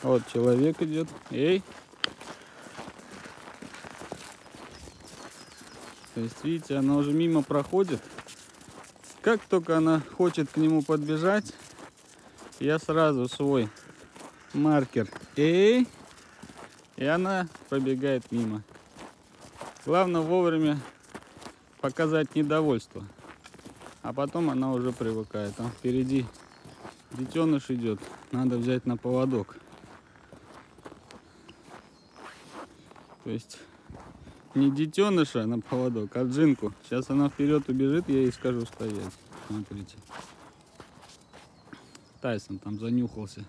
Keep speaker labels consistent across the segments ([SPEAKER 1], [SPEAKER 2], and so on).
[SPEAKER 1] Вот человек идет. Эй! То есть, видите, она уже мимо проходит. Как только она хочет к нему подбежать, я сразу свой маркер. Эй! И она пробегает мимо. Главное вовремя показать недовольство. А потом она уже привыкает. Там впереди детеныш идет. Надо взять на поводок. То есть не детеныша на поводок, а джинку. Сейчас она вперед убежит, я ей скажу стоять. Смотрите. Тайсон там занюхался.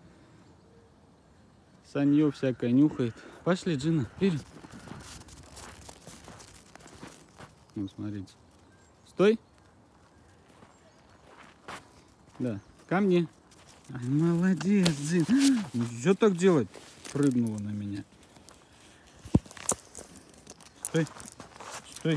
[SPEAKER 1] Санье всякое нюхает. Пошли, Джина, вперед. Ну, смотрите. Стой. Да, ко мне. Ай, молодец, Джин. Ну, что так делать? Прыгнула на меня. Стой. Стой.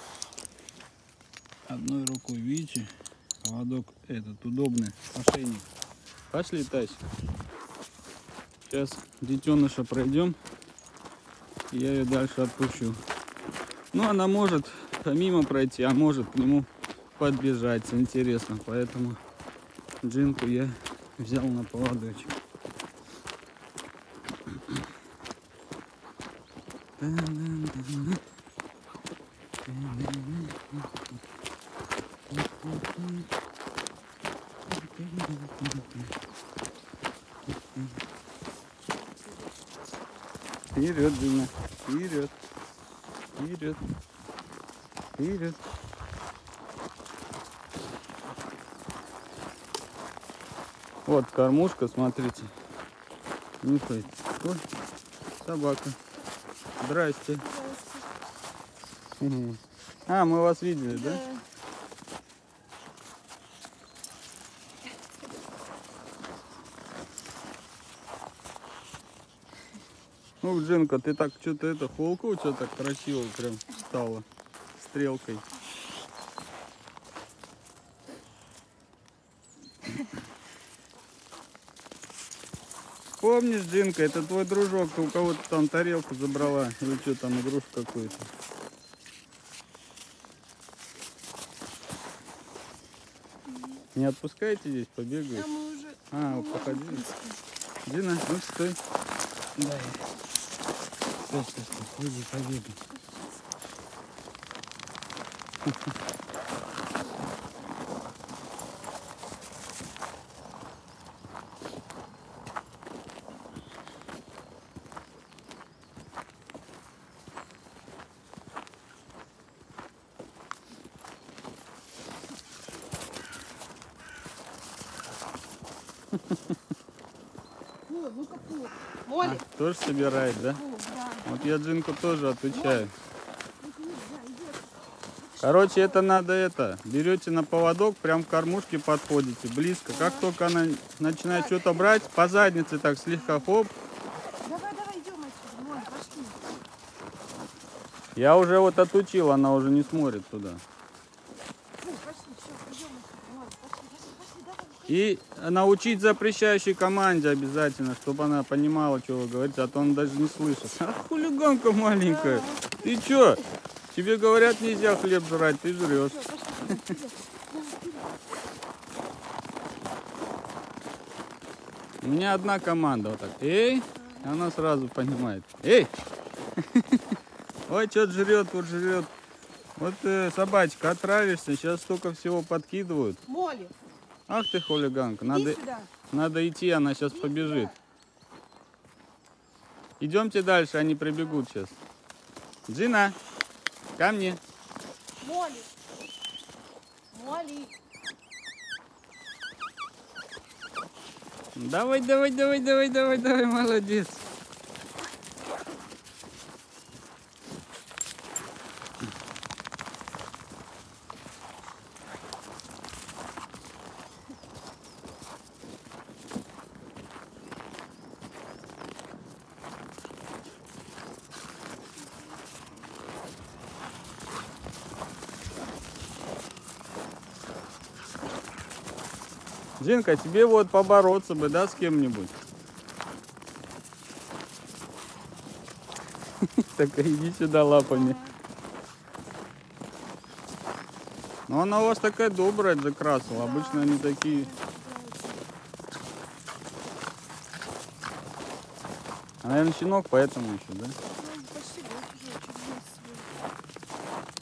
[SPEAKER 1] Одной рукой, видите, поводок этот удобный, ошейник. Пошли, Тась. Сейчас детеныша пройдем, и я ее дальше отпущу. Ну, она может мимо пройти, а может к нему подбежать. Интересно, поэтому Джинку я взял на поводочек. Вперед, Джина, вперед, вперед, вперед. Вот кормушка, смотрите, нюхает. Ой, собака. Здрасте. А, мы вас видели, да? Ну, Джинка, ты так что-то это холку, что так красиво прям стала стрелкой. Помнишь, Джинка, это твой дружок, ты у кого-то там тарелку забрала, или что там, игрушку какую-то. Не отпускайте здесь, побегают. А, походили. Дина, ну стой. Да. Стой, стой, стой, иди, побегай. А, тоже собирает, да? Вот я Джинку тоже отвечаю. Короче, это надо берете на поводок, прям к кормушке подходите, близко. Как только она начинает что-то брать, по заднице так слегка, хоп.
[SPEAKER 2] Давай, идем отсюда, Моль, пошли.
[SPEAKER 1] Я уже вот отучил, она уже не смотрит туда. И научить запрещающей команде обязательно, чтобы она понимала, что вы говорите, а то он даже не слышит. Ах, хулиганка маленькая. Ты чё? Тебе говорят, нельзя хлеб жрать, ты жрешь. У меня одна команда вот так. Эй, она сразу понимает. Эй! Ой, что-то жрет, вот жрет. Вот собачка, отравишься, сейчас столько всего подкидывают.
[SPEAKER 2] Молли.
[SPEAKER 1] Ах ты хулиганка, надо идти, она сейчас побежит. Идемте дальше, они прибегут сейчас. Джина, ко мне.
[SPEAKER 2] Молли. Молли.
[SPEAKER 1] Давай, молодец. Джинка, тебе вот побороться бы, да, с кем-нибудь? такая, иди сюда лапами. Но она у вас такая добрая, закрасила. Обычно они такие. А, наверное, щенок, поэтому еще, да?
[SPEAKER 2] Ну, почти год уже, чуть месяц был.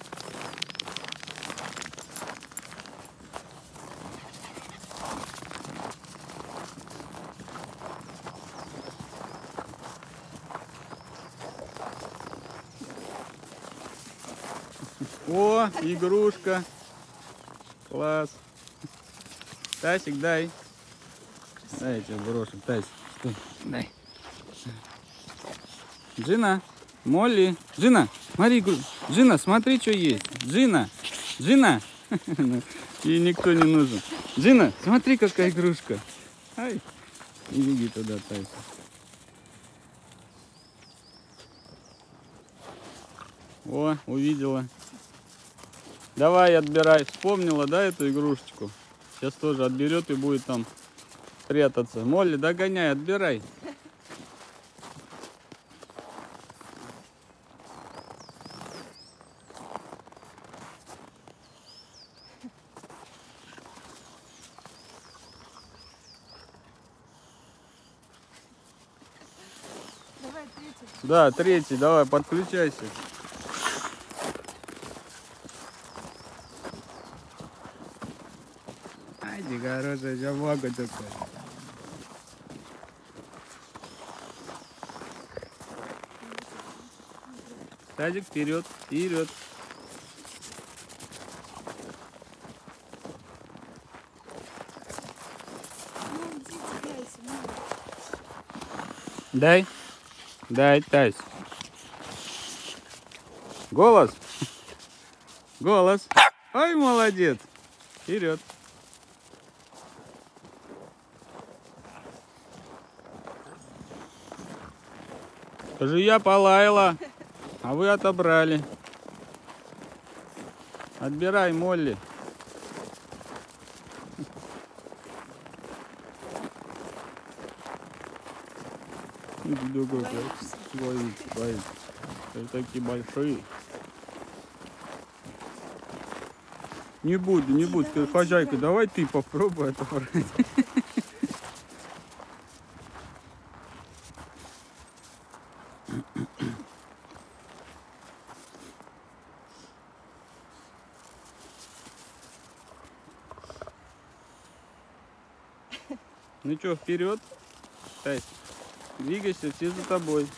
[SPEAKER 1] О, игрушка. Класс. Тасик, дай. Дай я тебе брошу. Тасик, стой. Дай. Джина, Молли. Джина, смотри, Джина, смотри, что есть. Джина, Джина. Ей никто не нужен. Джина, смотри, какая игрушка. Ай, иди туда, Тасик. О, увидела. Давай, отбирай. Вспомнила, да, эту игрушечку? Сейчас тоже отберет и будет там прятаться. Молли, догоняй, отбирай.
[SPEAKER 2] Давай третий.
[SPEAKER 1] Да, третий, давай, подключайся. Ай, ты хорошая собака такая. Тазик, вперед, вперед.
[SPEAKER 2] Ну, иди цепляйся, ну.
[SPEAKER 1] Дай, дай, Тась. Голос. Голос. Ой, молодец. Вперед. Скажи, я полаяла, а вы отобрали. Отбирай, Молли. Свои. Такие большие. Не буду, не буду. Ты хозяйка, давай ты попробуй отобрать. Ну что, вперед? Тась, двигайся, все за тобой.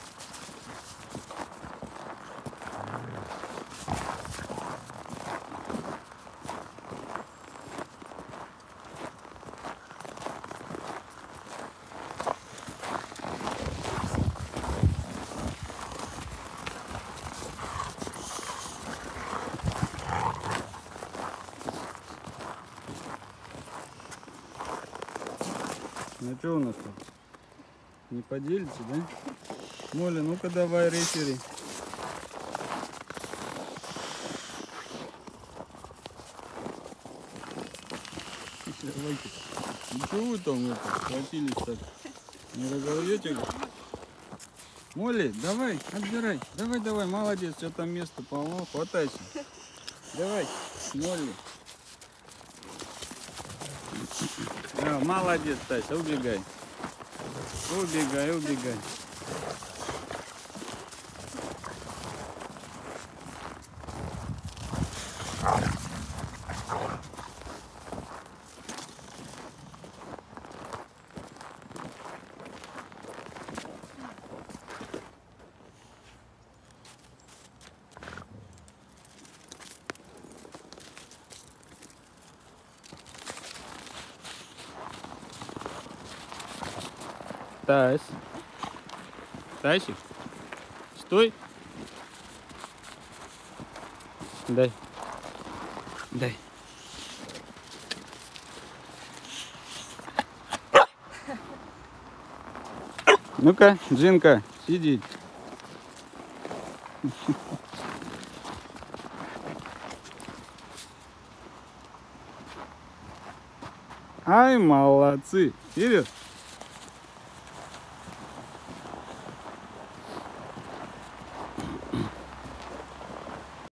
[SPEAKER 1] Ну что у нас тут? Не поделите, да? Молли, ну-ка давай, рефери. Давайте. Ничего вы там это, схватились так? Не разорвете? Молли, давай, отбирай. Давай, давай, молодец, все там место полно. Хватайся. Давай, Молли. Да, молодец, Тася, убегай. Убегай, убегай. Тась. Тасик. Стой. Дай. Дай. Ну-ка, Джинка, сиди. Ай, молодцы. Вперед.